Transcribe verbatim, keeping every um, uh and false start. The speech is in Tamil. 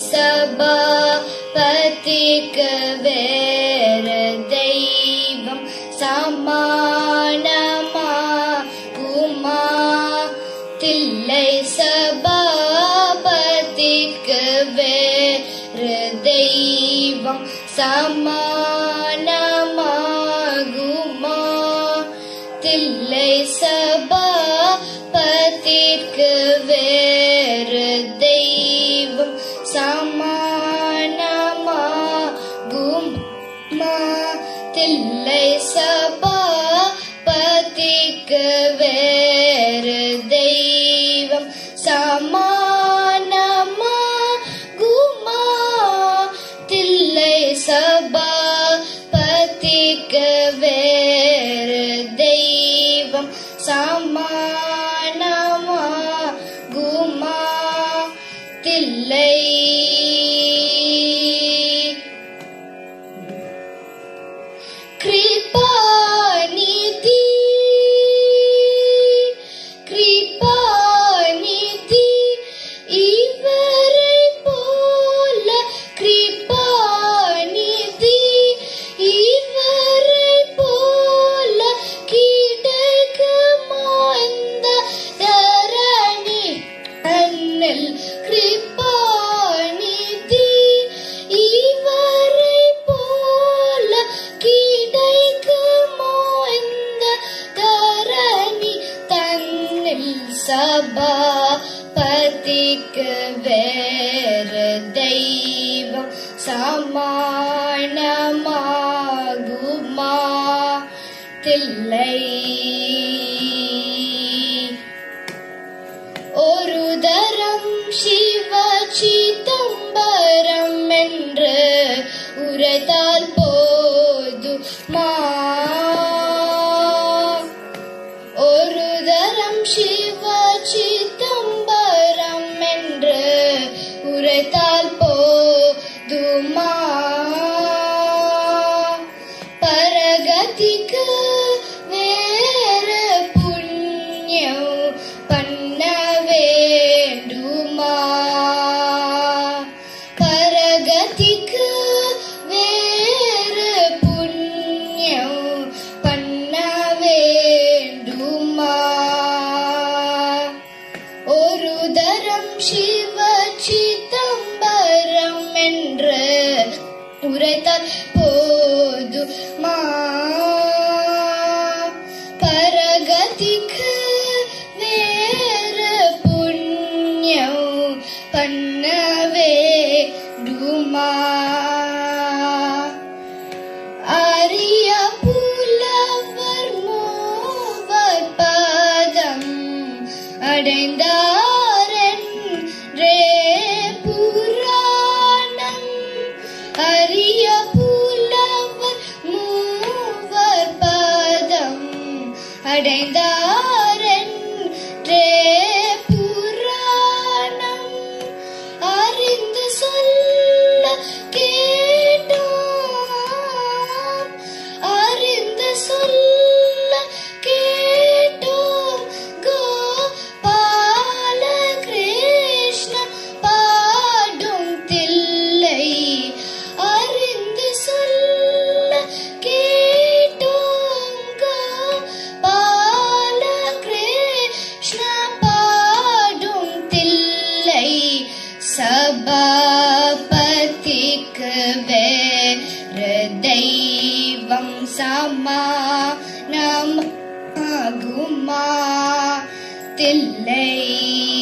சபாபதிக்கு வேறு தெய்வம் சமானமாகுமா? தில்லை சபாபதிக்கு வேறு தெய்வம் சமானமாகுமா? தில்லை சபாபதிக்கு வேறு தெய்வம் சமானமாகுமா? தில்லை சபாபதிக்கு வேறு தெய்வம் சமானமாகுமா? தில்லை சபாபதிக்கு வேறு தெய்வம் சமானமாகுமா? தில்லை கிருபாநிதி கிருபாநிதி இவரை போல கிருபாநிதி இவரை போல கிடைக்குமா இந்த தரணி அண்ணல்? கிருபாநிதி இவரை போல கிடைக்குமா இந்த தரணி தன்னில்? சபாபதிக்கு வேறு தெய்வம் சமானமாகுமா? தில்லை ஒரு தரம் சிவ சிதம்பரம் என்று உரைத்தால் போதுமா? ஒரு தரம் சிவ சிதம்பரம் என்று உரைத்தால் போதுமா? பரகதிக்கு வேறு புண்ணியம் பண்ண வேண்டுமா? பரகதிக்கு வேறு புண்ணியம் பண்ண வேண்டுமா? ஒரு தரம் சிவ சிதம்பரம் என்று உரைத்தால் போதுமா? பரகதிக்கு வேறு புண்ணியம் பண்ண வேண்டுமா? அரிய புலவர் மூவர் பதம் அடைந்தாரென்றே புராணம். அரிய புலவர் மூவர் பதம் அடைந்தாரென்றே புராணம். அறிந்து சொல்ல கேட்டோம், அறிந்து சொல்ல கேட்டோம். கோபால கிருஷ்ண பாடும் தில்லை அறிந்து சொல்ல கேட்டோம். கோபால கிருஷ்ண பாடும் தில்லை. சபாபதிக்கு வேறு தெய்வம் சமானமாகுமா? தில்லை